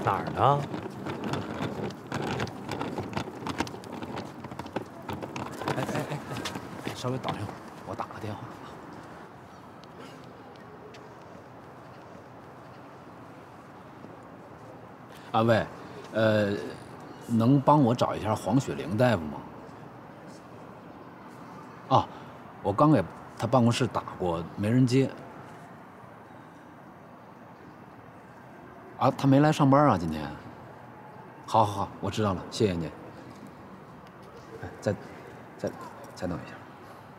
哪儿呢？ 哎，稍微等一会儿，我打个电话。啊喂，能帮我找一下黄雪玲大夫吗？啊，我刚给他办公室打过，没人接。啊，他没来上班啊，今天。好，我知道了，谢谢您。哎，再等一下。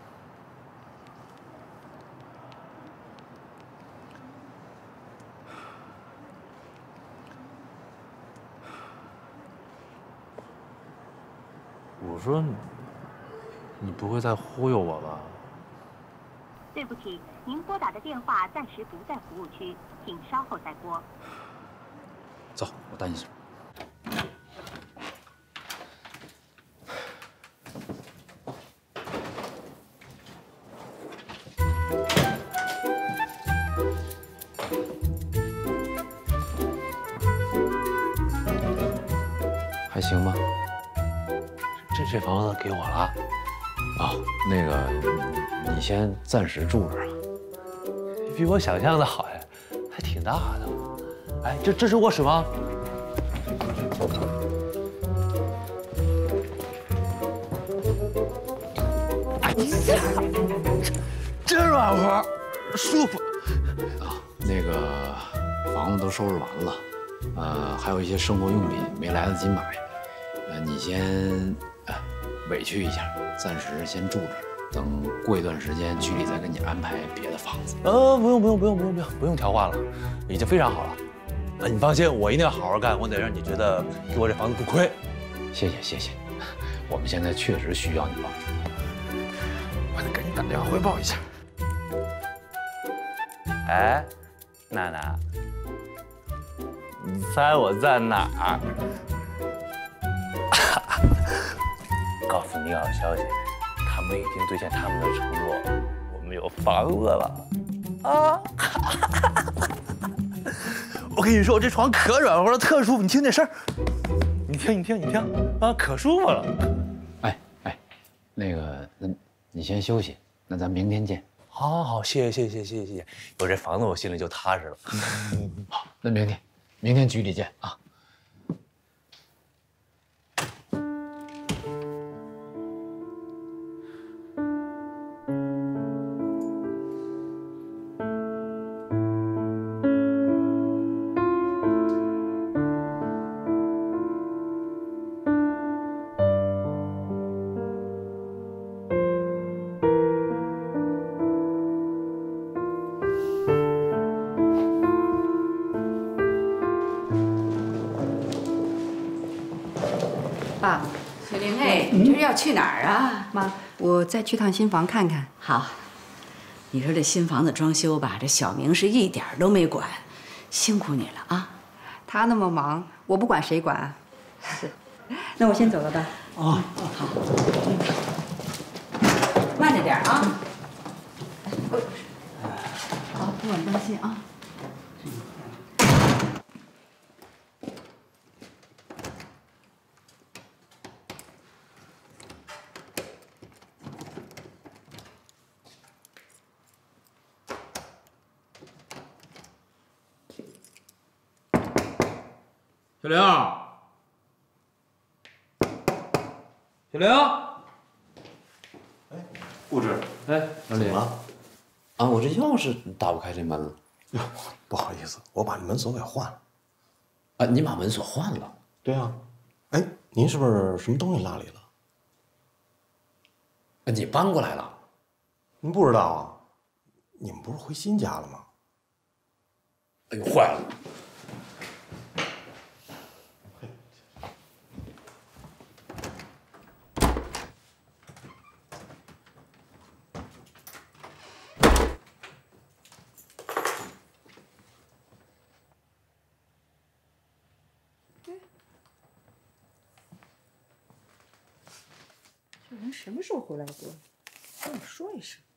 我说你不会再忽悠我吧？ 对不起，您拨打的电话暂时不在服务区，请稍后再拨。 走，我带你去。还行吧。 这房子给我了。 啊，那个，你先暂时住着。 比我想象的好呀，还挺大的。哎，这是卧室吗？真软和，舒服。 啊，那个房子都收拾完了，还有一些生活用品没来得及买，你先委屈一下，暂时先住着，等过一段时间局里再给你安排别的房子。 不用调换了，已经非常好了。你放心，我一定要好好干，我得让你觉得给我这房子不亏。 谢谢，我们现在确实需要你帮助，我得赶紧打电话汇报一下。 哎，娜娜，你猜我在哪儿？告诉你好消息，他们已经兑现他们的承诺，我们有房子了。啊！我跟你说，这床可软和了，特舒服。你听这声儿，你听啊，可舒服了。 哎，那个，那你先休息，那咱明天见。 好，谢谢。有这房子，我心里就踏实了。 好，那明天局里见啊。 爸，雪玲哎，你这是要去哪儿啊？ 妈，我再去趟新房看看。 好，你说这新房子装修吧，这小明是一点都没管，辛苦你了啊。 他那么忙，我不管谁管？是，那我先走了吧。 好，慢着点啊。好，不管当心啊。 小玲， 哎，顾志， 哎，老李怎么了？ 啊，我这钥匙打不开这门了。 哟，不好意思，我把这门锁给换了。 啊，你把门锁换了？ 对啊。哎，您是不是什么东西落里了？ 你搬过来了？ 您不知道啊？你们不是回新家了吗？ 哎呦，坏了！ 这人什么时候回来过？跟我说一声。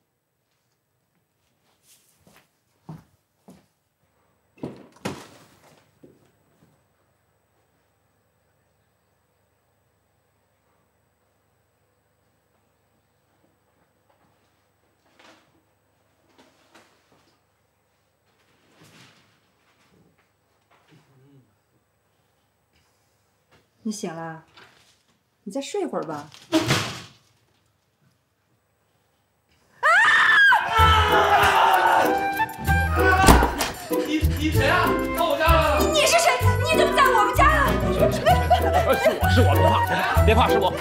你醒了？你再睡会儿吧。 你谁啊？到我家来了！ 你是谁？你怎么在我们家了？ 是我，别怕，是我。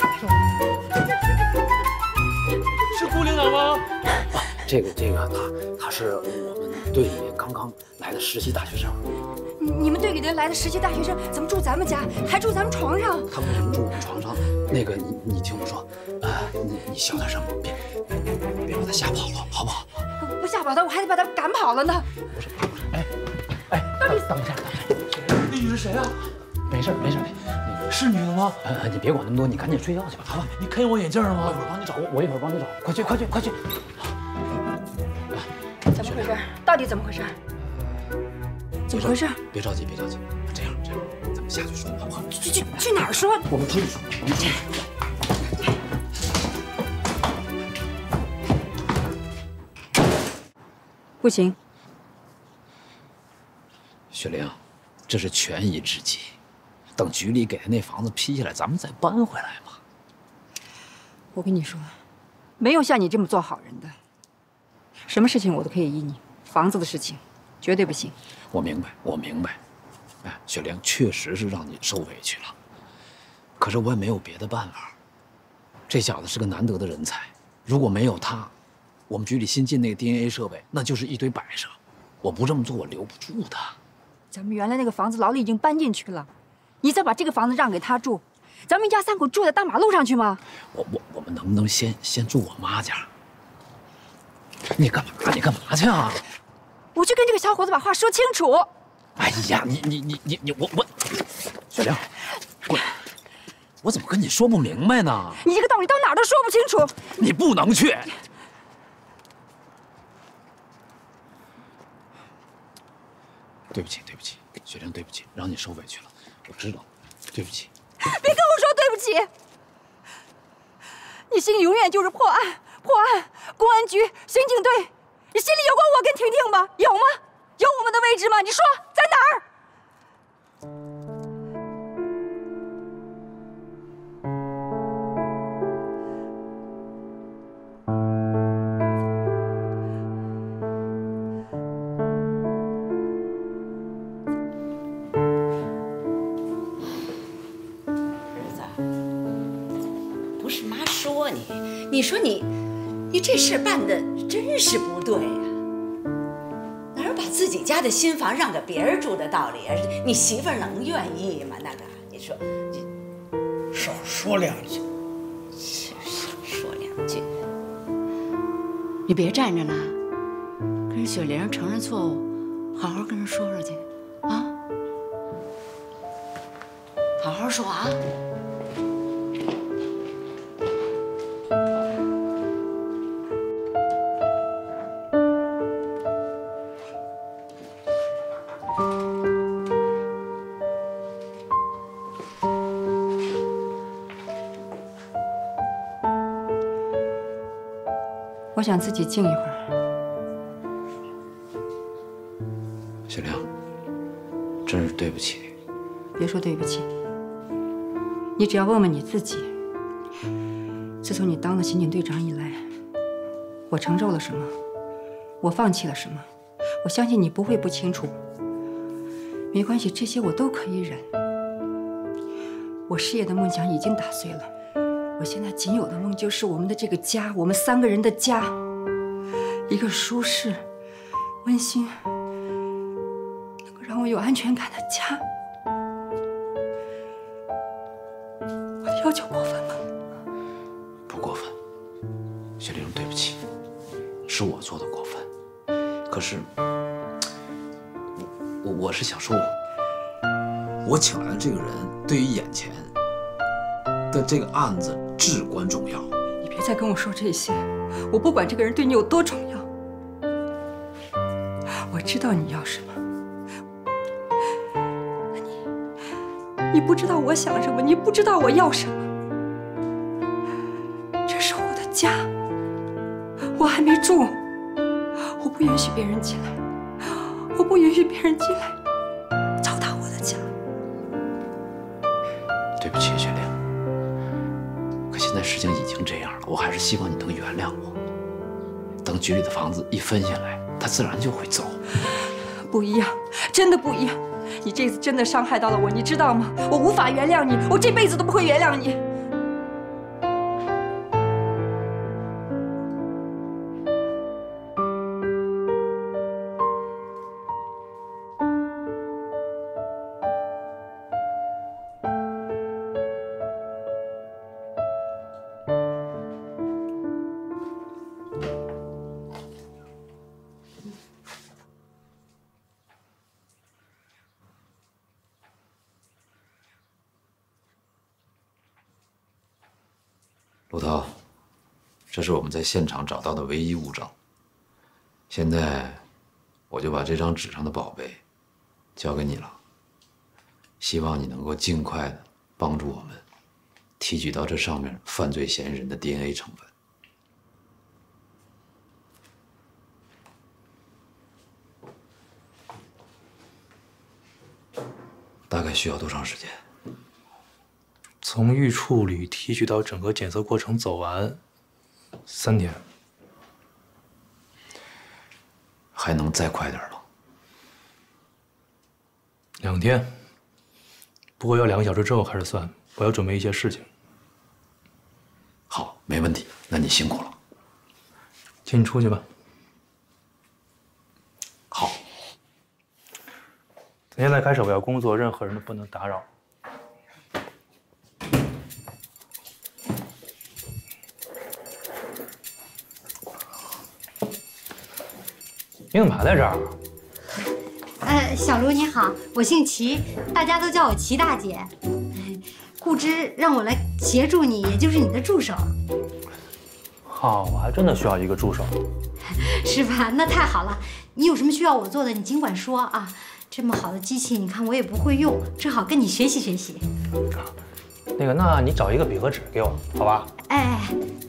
是顾领导吗？ 这个他是我们队里刚刚来的实习大学生。 你们队里的来的实习大学生怎么住咱们家，还住咱们床上？ 他为什么住我们床上？那个你听我说，你小点声，别把他吓跑了，好不好？ 不吓跑他，我还得把他赶跑了呢。 不是，哎，等一下， 那女是谁啊？ 没事， 是女的吗？ 你别管那么多，你赶紧睡觉去吧，好吧？ 你看见我眼镜了吗？ 我一会儿帮你找，快去！ 怎么回事？到底怎么回事？怎么回事？ 别着急，这样，咱们下去说，好不好？ 去哪儿说？ 我们出去说。 不行， 雪玲，这是权宜之计，等局里给的那房子批下来，咱们再搬回来嘛。 我跟你说，没有像你这么做好人的。什么事情我都可以依你，房子的事情绝对不行。 我明白。哎，雪玲确实是让你受委屈了，可是我也没有别的办法。这小子是个难得的人才，如果没有他，我们局里新进那个 DNA 设备那就是一堆摆设，我不这么做我留不住他。 咱们原来那个房子老李已经搬进去了，你再把这个房子让给他住，咱们一家三口住在大马路上去吗？ 我们能不能先住我妈家？你干嘛去啊？ 我去跟这个小伙子把话说清楚。 哎呀，我，雪玲，滚！我怎么跟你说不明白呢？ 你这个道理到哪儿都说不清楚。 你不能去。对不起，雪玲，对不起，让你受委屈了，我知道，对不起。 别跟我说对不起，你心里永远就是破案，公安局、刑警队，你心里有过我跟婷婷吗？有吗？有我们的位置吗？你说在哪儿？ 你说你这事办的真是不对呀！哪有把自己家的新房让给别人住的道理啊？你媳妇儿能愿意吗？那个，你说， 少说两句， 说两句，你别站着了，跟雪玲承认错误，好好跟人说说去，啊，好好说啊。 我想自己静一会儿。 雪玲，真是对不起。 别说对不起，你只要问问你自己，自从你当了刑警队长以来，我承受了什么，我放弃了什么，我相信你不会不清楚。没关系，这些我都可以忍。我事业的梦想已经打碎了。我现在仅有的梦就是我们的这个家，我们3个人的家，一个舒适、温馨、能够让我有安全感的家。我的要求过分吗？ 不过分，雪玲，对不起，是我做的过分。可是，我是想说，我请来的这个人对于眼前的这个案子至关重要。 你别再跟我说这些，我不管这个人对你有多重要，我知道你要什么。你不知道我想什么，你不知道我要什么。这是我的家，我还没住，我不允许别人进来，我不允许别人进来糟蹋我的家。 对不不起，雪玲。可现在事情已经这样了，我还是希望你能原谅我。等局里的房子一分下来，他自然就会走。 不一样，真的不一样。你这次真的伤害到了我，你知道吗？我无法原谅你，我这辈子都不会原谅你。 陆涛，这是我们在现场找到的唯一物证。现在，我就把这张纸上的宝贝交给你了，希望你能够尽快的帮助我们提取到这上面犯罪嫌疑人的 DNA 成分。大概需要多长时间？ 从预处理提取到整个检测过程走完，3天。 还能再快点吗 ？2天。不过要2个小时之后开始算，我要准备一些事情。 好，没问题。那你辛苦了。 请你出去吧。 好。 从现在开始我要工作，任何人都不能打扰。你怎么还在这儿？ 小卢你好，我姓齐，大家都叫我齐大姐。顾之让我来协助你，也就是你的助手。 好，我还真的需要一个助手。 是吧？那太好了。你有什么需要我做的，你尽管说啊。这么好的机器，你看我也不会用，正好跟你学习学习。 那你找一个笔和纸给我，好吧？ 哎。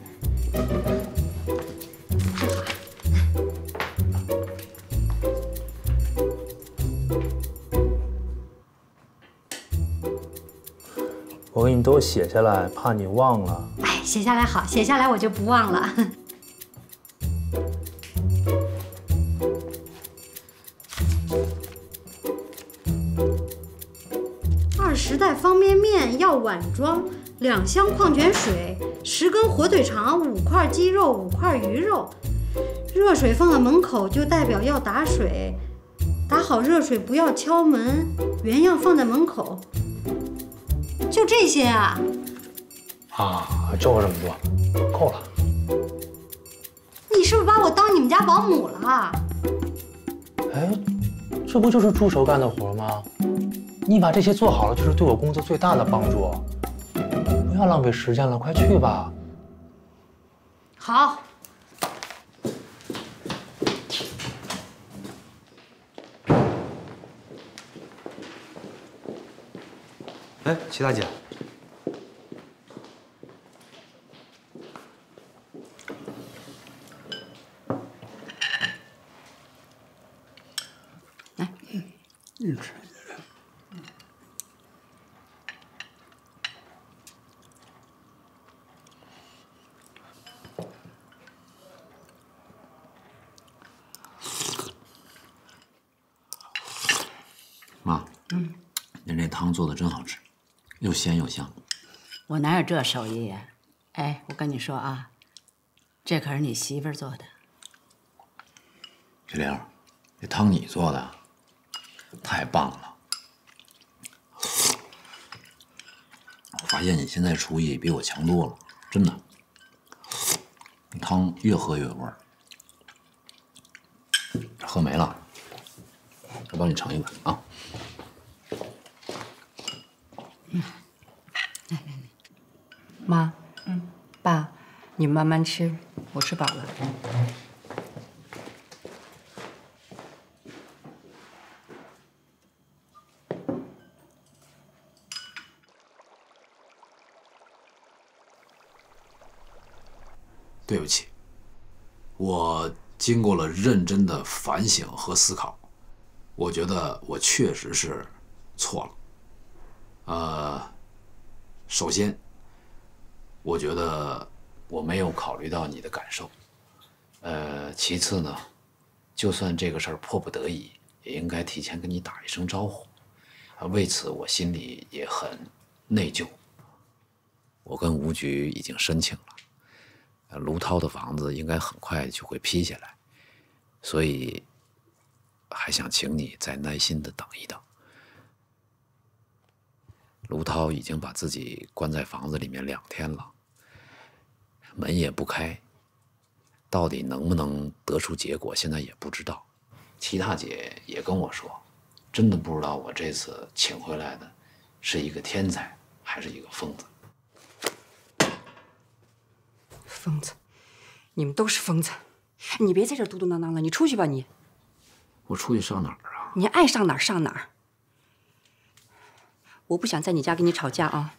我给你都写下来，怕你忘了。 哎，写下来好，写下来我就不忘了。20袋方便面要碗装，2箱矿泉水，10根火腿肠，5块鸡肉，5块鱼肉。热水放到门口就代表要打水，打好热水不要敲门，原样放在门口。就这些啊？ 啊，就这么多，够了。 你是不是把我当你们家保姆了？ 哎，这不就是助手干的活吗？你把这些做好了，就是对我工作最大的帮助。不要浪费时间了，快去吧。 好。 哎，齐大姐， 来，你吃。 妈，您这汤做的真好吃。又鲜又香， 我哪有这手艺呀？哎，我跟你说啊，这可是你媳妇儿做的。 雪玲，这汤你做的，太棒了！我发现你现在厨艺比我强多了，真的。汤越喝越有味儿。喝没了，我帮你盛一碗啊。 妈，爸，你们慢慢吃，我吃饱了。 对不起，我经过了认真的反省和思考，我觉得我确实是错了。 首先，我觉得我没有考虑到你的感受。其次呢，就算这个事儿迫不得已，也应该提前跟你打一声招呼。为此，我心里也很内疚。我跟吴局已经申请了，卢涛的房子应该很快就会批下来，所以还想请你再耐心的等一等。卢涛已经把自己关在房子里面2天了，门也不开，到底能不能得出结果，现在也不知道。齐大姐也跟我说，真的不知道我这次请回来的是一个天才还是一个疯子。 疯子，你们都是疯子！你别在这嘟嘟囔囔了，你出去吧你。 我出去上哪儿啊？ 你爱上哪儿上哪儿。我不想在你家跟你吵架啊。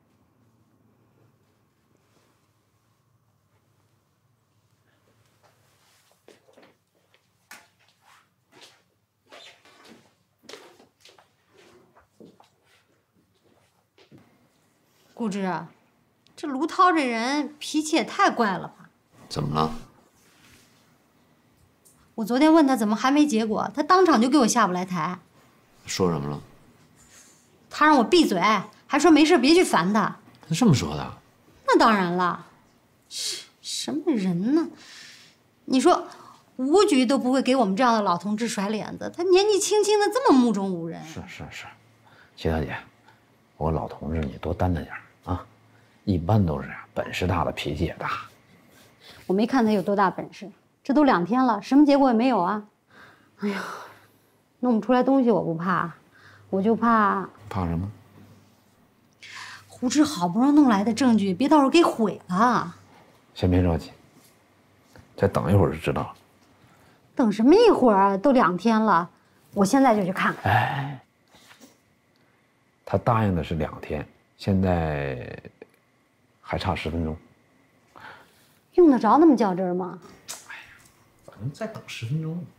顾之，这卢涛这人脾气也太怪了吧？ 怎么了？ 我昨天问他怎么还没结果，他当场就给我下不来台。 说什么了？ 他让我闭嘴，还说没事别去烦他。 他这么说的？ 那当然了，什么人呢？你说吴局都不会给我们这样的老同志甩脸子，他年纪轻轻的这么目中无人。 是，齐大姐，我老同志你多担待点啊，一般都是本事大的脾气也大。 我没看他有多大本事，这都2天了，什么结果也没有啊！哎呀，弄不出来东西我不怕，我就怕什么？ 胡之好不容易弄来的证据，别到时候给毁了。 先别着急，再等一会儿就知道了。 等什么一会儿啊？都2天了，我现在就去看看。 哎，他答应的是2天，现在还差10分钟。 用得着那么较真吗？ 哎呀，反正再等10分钟。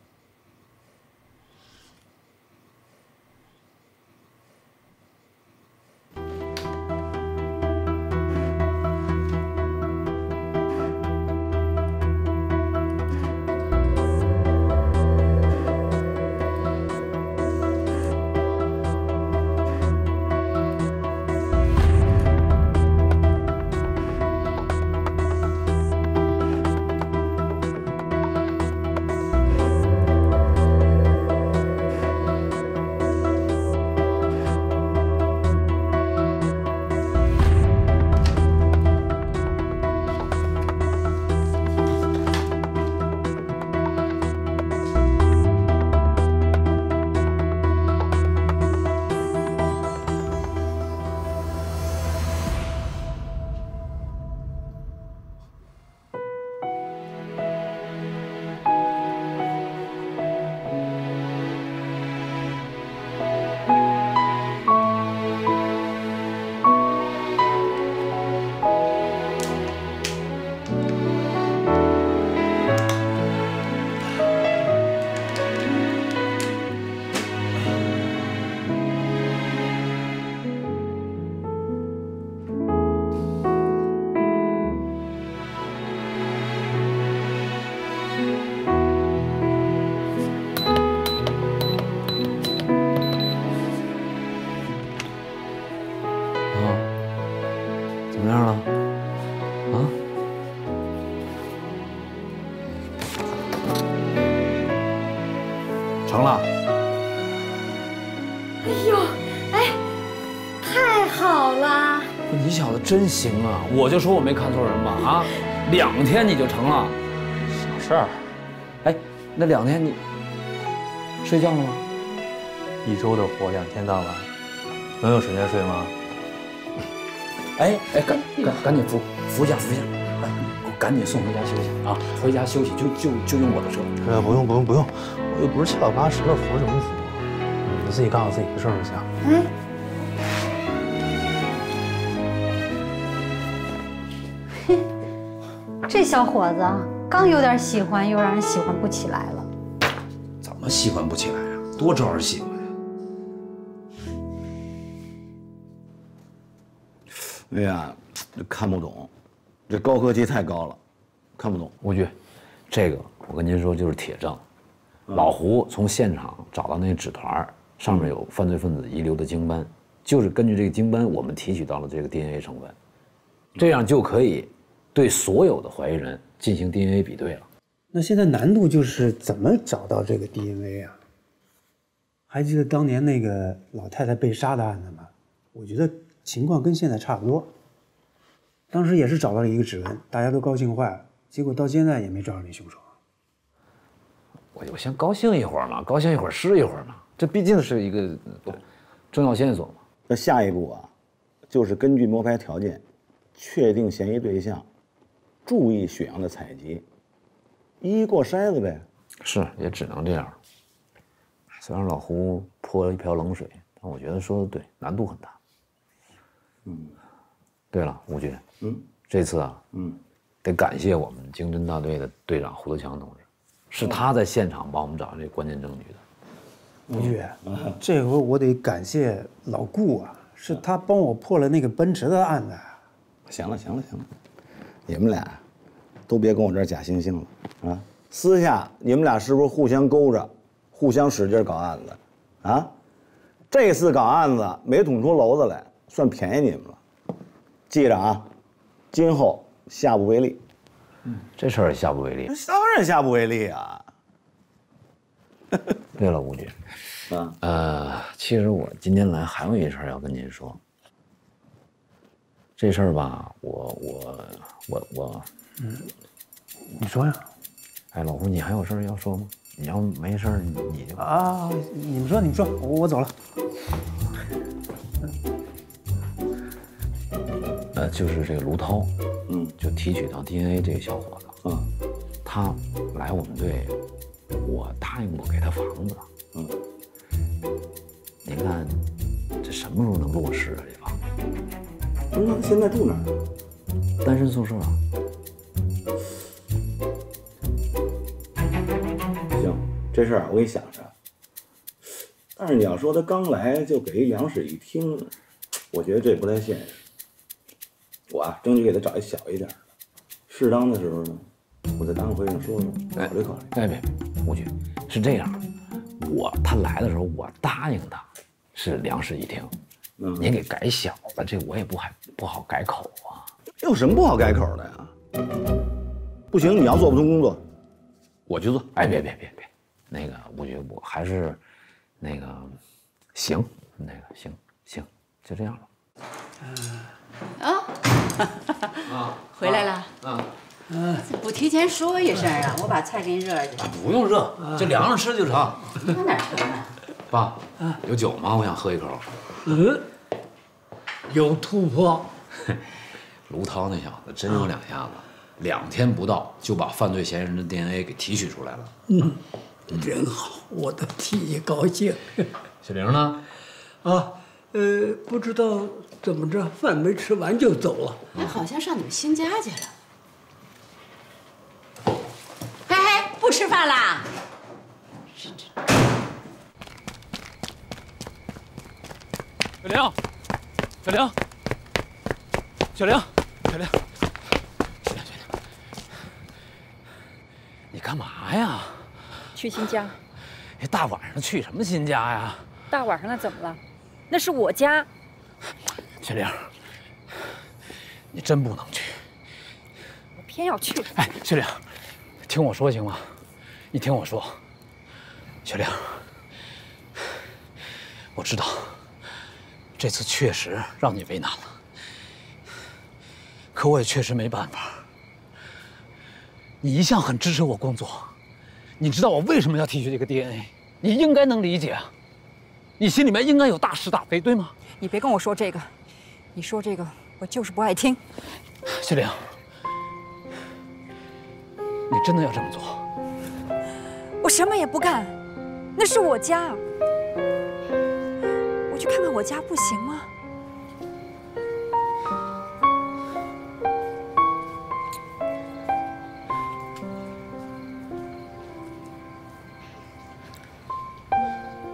怎么样了？啊？成了。 哎呦，哎，太好了！ 你小子真行啊！我就说我没看错人吧？啊，2天你就成了， 小事儿。 哎，那2天你睡觉了吗 ？1周的活2天干完，能有时间睡吗？ 哎，赶紧扶一下，哎，赶紧送回家休息啊！回家休息就用我的车。 不用，我又不是7老8十的，扶什么扶？你自己干好自己的事儿就行。 哎，这小伙子刚有点喜欢，又让人喜欢不起来了。 怎么喜欢不起来呀？多招人喜欢呀！ 哎呀，这看不懂，这高科技太高了，看不懂。 吴局，这个我跟您说就是铁证。老胡从现场找到那纸团，上面有犯罪分子遗留的精斑，就是根据这个精斑，我们提取到了这个 DNA 成分，这样就可以对所有的怀疑人进行 DNA 比对了。 那现在难度就是怎么找到这个 DNA 啊？还记得当年那个老太太被杀的案子吗？我觉得情况跟现在差不多。当时也是找到了一个指纹，大家都高兴坏了，结果到现在也没找着那凶手。 我先高兴一会儿嘛，高兴一会儿是一会儿嘛，这毕竟是一个重要线索嘛。 那下一步啊，就是根据摸排条件，确定嫌疑对象，注意血样的采集，一一过筛子呗。 是，也只能这样。虽然老胡泼了一瓢冷水，但我觉得说的对，难度很大。对了，吴局，这次啊，得感谢我们经侦大队的队长胡德强同志，是他在现场帮我们找这关键证据的。 吴局，这回我得感谢老顾啊，是他帮我破了那个奔驰的案子。 行了，你们俩都别跟我这儿假惺惺了啊！私下你们俩是不是互相勾着，互相使劲搞案子啊？这次搞案子没捅出篓子来，算便宜你们了。记着啊，今后下不为例。 这事儿也下不为例。 当然下不为例啊。 对了，吴局，其实我今天来还有一事儿要跟您说。这事儿吧，我， 你说呀？ 哎，老胡，你还有事儿要说吗？你要没事儿，你就啊，你们说，我走了。 就是这个卢涛，就提取到 DNA 这个小伙子，他来我们队，我答应过给他房子，您看这什么时候能落实啊？这房子？ 那他现在住哪儿？ 单身宿舍。 行，这事儿我给你想着。但是你要说他刚来就给两室一厅，我觉得这不太现实。我啊，争取给他找一小一点的，适当的时候呢，我在答应会上说说，考虑考虑。 哎，别，吴局，是这样，他来的时候我答应他是两室一厅，您给改小了，这我也不好改口啊。 有什么不好改口的呀？不行，你要做不出工作，我去做。 哎，别，那个吴局，我还是那个行，行，就这样了。 回来了。不提前说一声啊，我把菜给你热去。 不用热，就凉着吃就成。 他哪成啊？ 爸，有酒吗？我想喝一口。 有突破。 卢涛那小子真有两下子，2天不到就把犯罪嫌疑人的 DNA 给提取出来了。 真好，我都替你高兴。 小玲呢？ 不知道怎么着，饭没吃完就走了。 好像上你们新家去了。嘿，不吃饭啦？ 小玲，你干嘛呀？ 去新家。 这大晚上去什么新家呀？ 大晚上的怎么了？那是我家。 小玲，你真不能去。 我偏要去。 哎，小玲，听我说行吗？你听我说，小玲，我知道这次确实让你为难了，可我也确实没办法。你一向很支持我工作，你知道我为什么要提取这个 DNA， 你应该能理解啊。你心里面应该有大是大非，对吗？ 你别跟我说这个，你说这个我就是不爱听。 小玲，你真的要这么做？ 我什么也不干，那是我家。我去看看我家不行吗？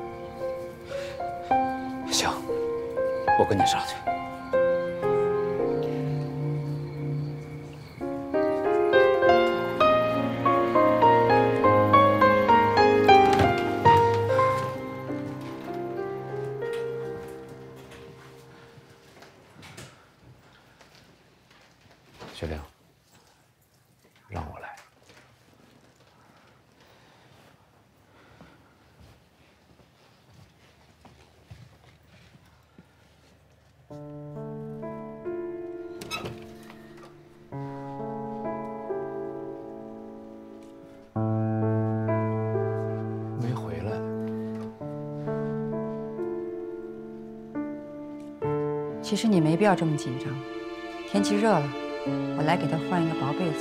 行，我跟你上去。 雪玲，让我来。没回来。 其实你没必要这么紧张。天气热了，我来给他换一个薄被子。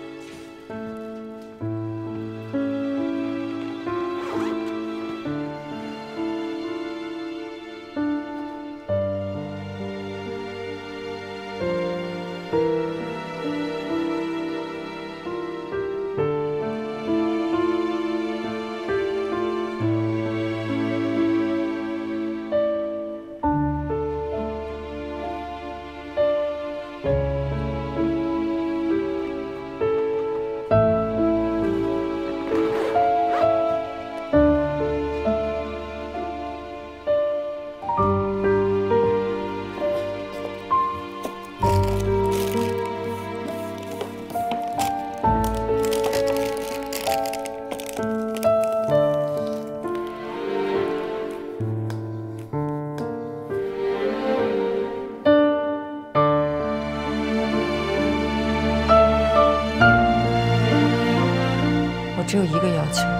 只有一个要求，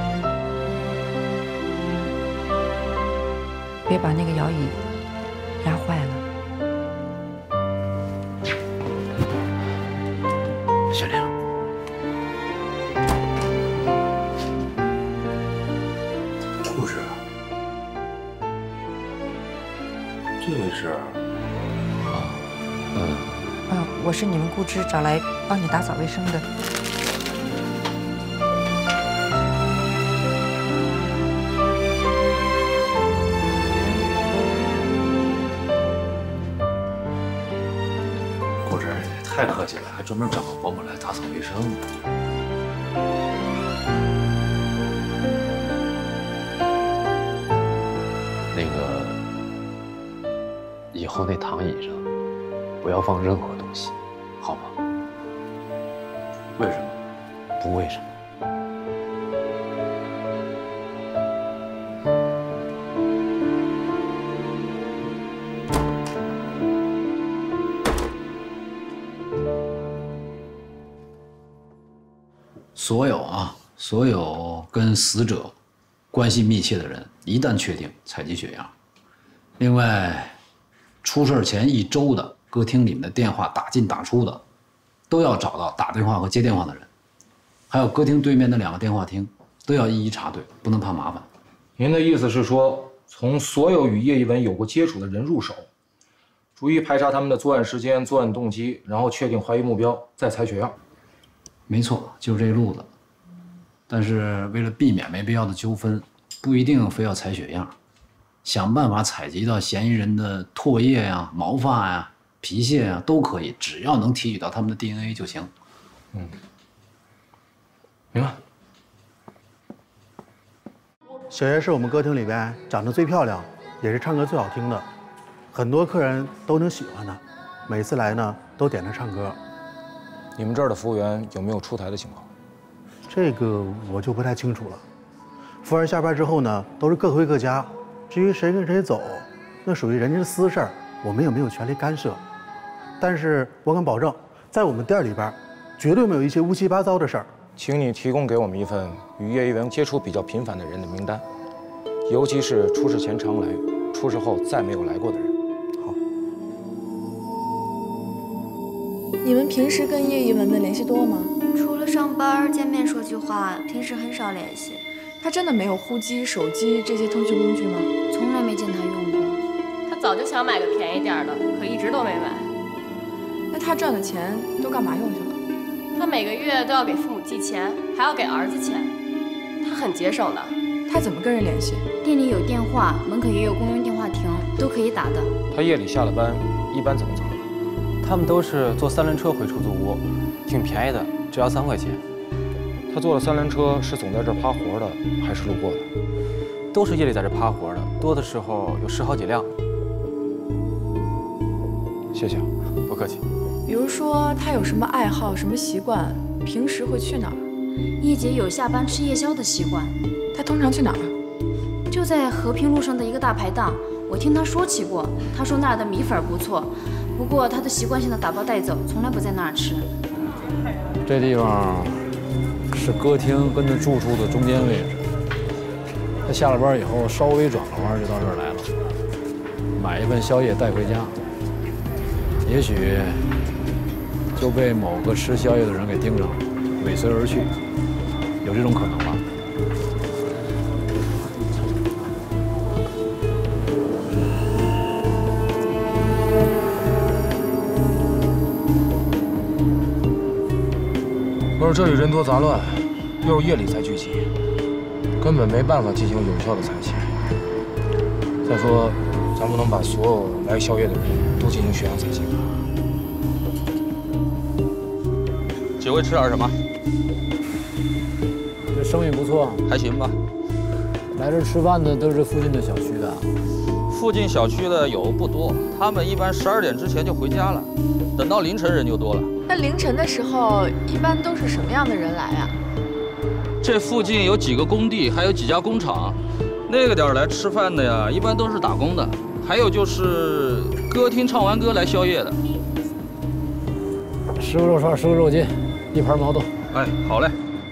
别把那个摇椅压坏了。 雪玲， 护士，这位是？ 我是你们顾支找来帮你打扫卫生的。 太客气了，还专门找个保姆来打扫卫生。那个，以后那躺椅上不要放任何东西，好吗？为什么？不为什么。所有跟死者关系密切的人，一旦确定采集血样。另外，出事前1周的歌厅里面的电话打进打出的，都要找到打电话和接电话的人，还有歌厅对面的2个电话亭，都要一一查对，不能怕麻烦。 您的意思是说，从所有与叶一文有过接触的人入手，逐一排查他们的作案时间、作案动机，然后确定怀疑目标，再采血样。 没错，就是这路子。但是为了避免没必要的纠纷，不一定非要采血样，想办法采集到嫌疑人的唾液呀、毛发呀、皮屑呀都可以，只要能提取到他们的 DNA 就行。 明白。 小叶是我们歌厅里边长得最漂亮，也是唱歌最好听的，很多客人都能喜欢她，每次来呢都点她唱歌。 你们这儿的服务员有没有出台的情况？ 这个我就不太清楚了。服务员下班之后呢，都是各回各家。至于谁跟谁走，那属于人家的私事儿，我们也没有权利干涉。但是我敢保证，在我们店里边，绝对没有一些乌七八糟的事儿。 请你提供给我们一份与叶一文接触比较频繁的人的名单，尤其是出事前常来、出事后再没有来过的人。 好。 你们平时跟叶一文的联系多吗？ 除了上班见面说句话，平时很少联系。 他真的没有呼机、手机这些通讯工具吗？ 从来没见他用过。 他早就想买个便宜点的，可一直都没买。 那他赚的钱都干嘛用去了？ 他每个月都要给父母寄钱，还要给儿子钱，他很节省的。 他怎么跟人联系？ 店里有电话，门口也有公用电话亭，都可以打的。 他夜里下了班，一般怎么走？ 他们都是坐3轮车回出租屋，挺便宜的，只要3块钱。 他坐了3轮车，是总在这儿趴活的，还是路过的？ 都是夜里在这趴活的，多的时候有10好几辆。 谢谢， 不客气。 比如说他有什么爱好、什么习惯，平时会去哪儿？ 叶姐有下班吃夜宵的习惯。 他通常去哪儿？ 就在和平路上的一个大排档，我听他说起过。他说那儿的米粉不错，不过他都习惯性的打包带走，从来不在那儿吃。 这地方是歌厅跟他住处的中间位置。他下了班以后稍微转个弯就到这儿来了，买一份宵夜带回家。也许就被某个吃宵夜的人给盯上了，尾随而去，有这种可能吧？ 可是这里人多杂乱，又是夜里才聚集，根本没办法进行有效的采集。再说，咱不能把所有来宵夜的人都进行血样采集吧？ 几位吃点什么？ 这生意不错， 还行吧。 来这吃饭的都是附近的小区的。 附近小区的有不多，他们一般12点之前就回家了，等到凌晨人就多了。 那凌晨的时候，一般都是什么样的人来啊？ 这附近有几个工地，还有几家工厂，那个点儿来吃饭的呀，一般都是打工的，还有就是歌厅唱完歌来宵夜的。 10个肉串，10个肉筋，1盘毛豆。 哎，好嘞。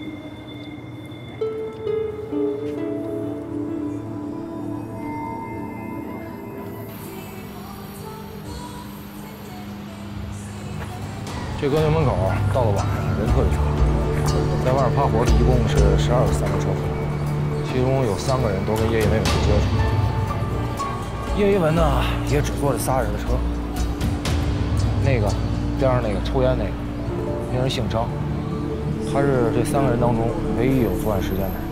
这歌厅门口到了晚上人特别多，在外面趴活的一共是12个3轮车夫，其中有3个人都跟叶一文有过接触。叶一文呢，也只坐这3人的车。那个边上那个抽烟那个，那人姓张，他是这3个人当中唯一有作案时间的人。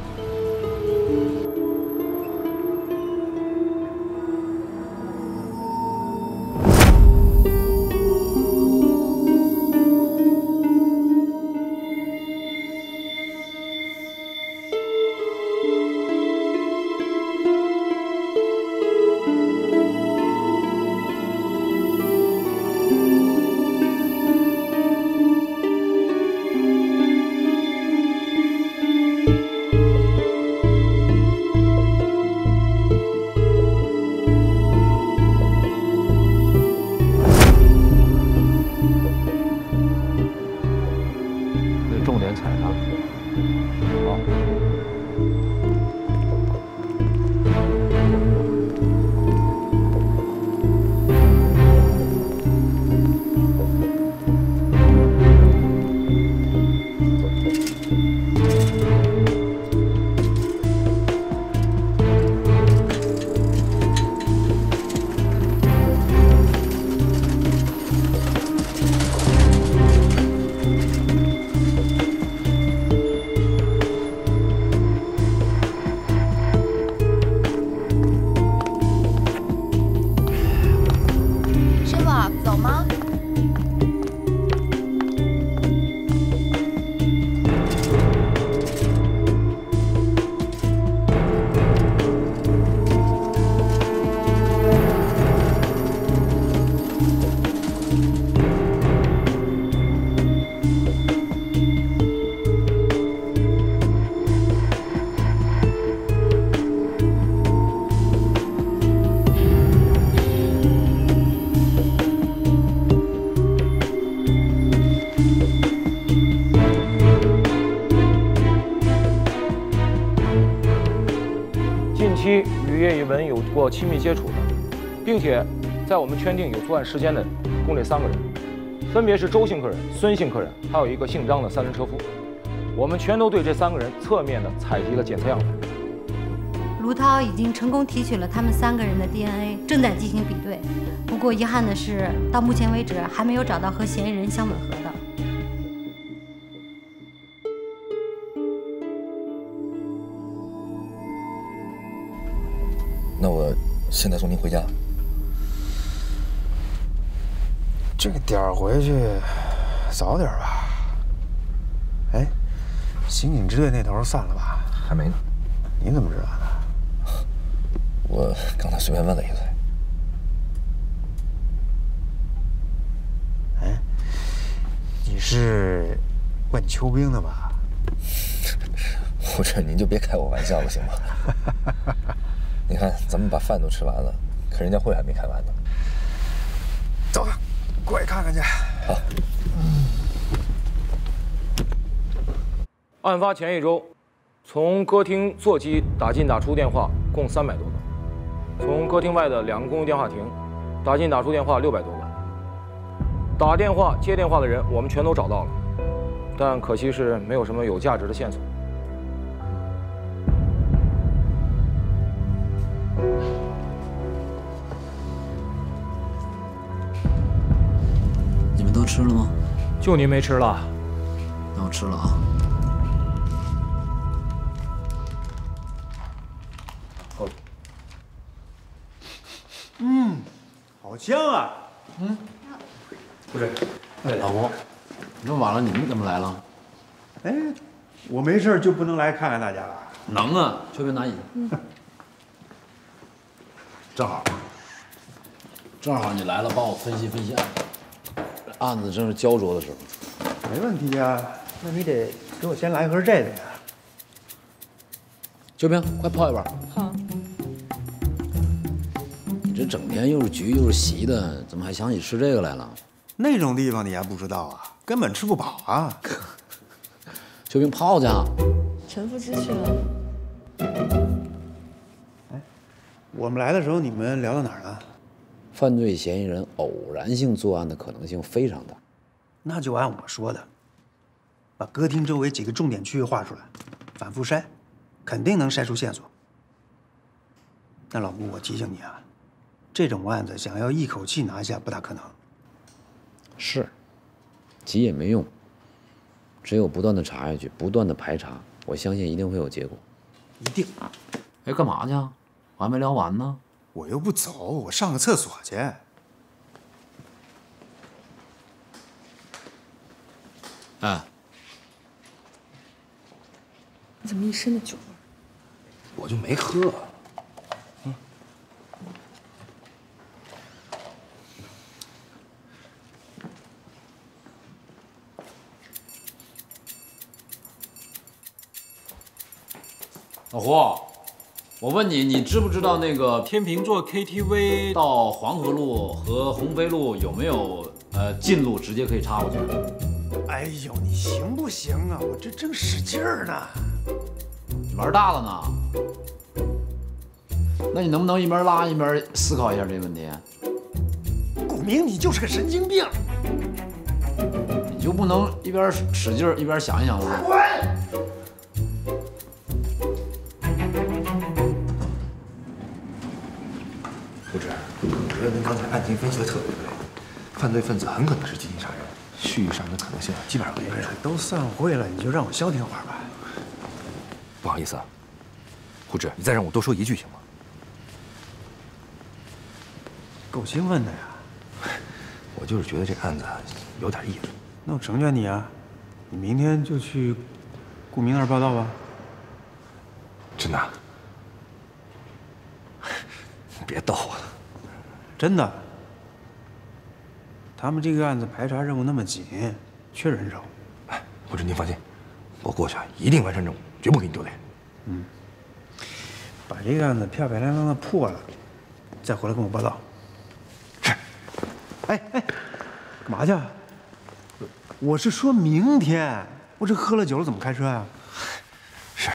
与叶一文有过亲密接触的，并且在我们圈定有作案时间的共这3个人，分别是周姓客人、孙姓客人，还有一个姓张的3轮车夫。我们全都对这3个人侧面的采集了检测样本。 卢涛已经成功提取了他们3个人的 DNA， 正在进行比对。不过遗憾的是，到目前为止还没有找到和嫌疑人相吻合的。 那我现在送您回家。 这个点儿回去早点吧。哎，刑警支队那头散了吧？ 还没呢。 你怎么知道的？ 我刚才随便问了一嘴。 哎， 是问邱兵的吧？ 胡志，您就别开我玩笑了，行吗？你看，咱们把饭都吃完了，可人家会还没开完呢。 走吧，过去看看去。 好。 案发前1周，从歌厅座机打进打出电话共300多个，从歌厅外的2个公用电话亭打进打出电话600多个。打电话、接电话的人我们全都找到了，但可惜是没有什么有价值的线索。 你们都吃了吗？ 就您没吃了。 那我吃了啊。 好香啊！ 不是，哎，老公， 这么晚了，你们怎么来了？ 哎，我没事就不能来看看大家了？ 能啊，秋兵拿椅子。正好你来了，帮我分析分析案子。案子正是焦灼的时候。 没问题呀，那你得给我先来一盒这个呀。 秋兵，快泡一碗。 好。 你这整天又是局又是席的，怎么还想起吃这个来了？ 那种地方你还不知道啊？根本吃不饱啊！ 秋兵泡去。 臣服知趣了。 哎，我们来的时候你们聊到哪儿了？ 犯罪嫌疑人偶然性作案的可能性非常大。 那就按我说的，把歌厅周围几个重点区域划出来，反复筛，肯定能筛出线索。但老顾，我提醒你啊，这种案子想要一口气拿下不大可能。 是，急也没用，只有不断的查下去，不断的排查，我相信一定会有结果。 一定。 哎，干嘛去？我还没聊完呢。 我又不走，我上个厕所去。 哎， 你怎么一身的酒味？ 我就没喝。 老胡，我问你，你知不知道那个天平座 KTV 到黄河路和鸿飞路有没有近路直接可以插过去？ 哎呦，你行不行啊？我这正使劲儿呢。 你玩大了呢？那你能不能一边拉一边思考一下这个问题？ 顾明，你就是个神经病。 你就不能一边使劲一边想一想吗？ 滚！ 不是，我觉得您刚才案情分析的特别对，犯罪分子很可能是集体杀人，蓄意杀人的可能性基本上没有。 都散会了，你就让我消停会儿吧。 不好意思啊，胡志，你再让我多说一句行吗？ 够兴奋的呀！ 我就是觉得这案子有点意思。 那我成全你啊，你明天就去顾明那儿报道吧。 真的？你别逗我了。 真的。他们这个案子排查任务那么紧，缺人手。 哎，胡志您放心，我过去一定完成任务，绝不给你丢脸。 嗯。把这个案子漂漂亮亮的破了，再回来跟我报道。是。哎，干嘛去？我是说明天，我这喝了酒了怎么开车呀？